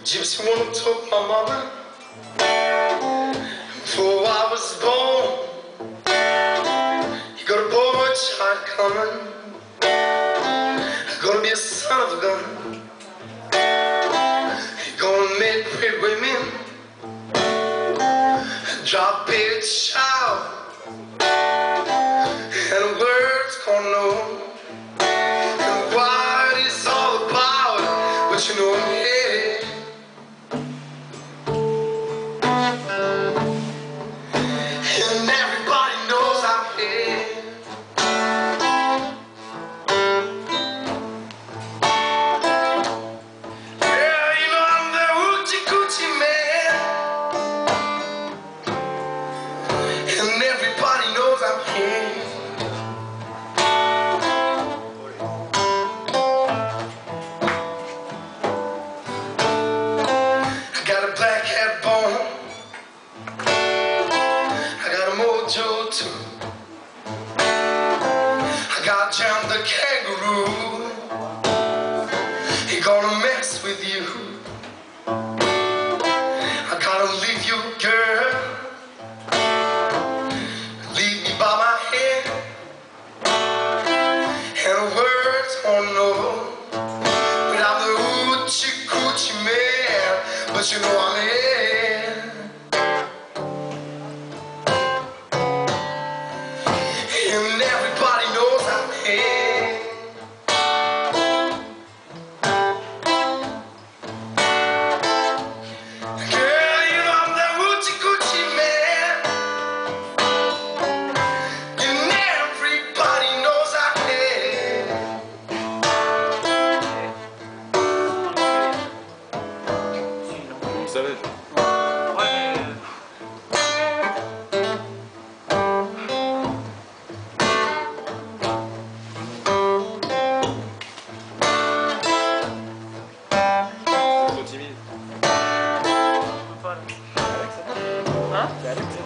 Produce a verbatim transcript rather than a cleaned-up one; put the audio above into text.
Gypsy woman took my mother before I was born. You got a boy child coming, gonna be a son of a gun. You're gonna make pretty women drop it shout, and the world's gonna know what it's all about. But you know I'm here. And everybody knows I'm here. Yeah, you know I'm the Hootchie Cootchie man. And everybody knows I'm here. I got a black hat bone, I got a mojo too. I got Jam the kangaroo, he gonna mess with you. I gotta leave you, girl, leave me by my head, and the words won't know. But I'm the Hootchie Cootchie man, but you know I'm here. And everybody knows I'm here. Girl, you know I'm the Hootchie Cootchie man, and everybody knows I'm here. Vous savez. Trop timide. Hein?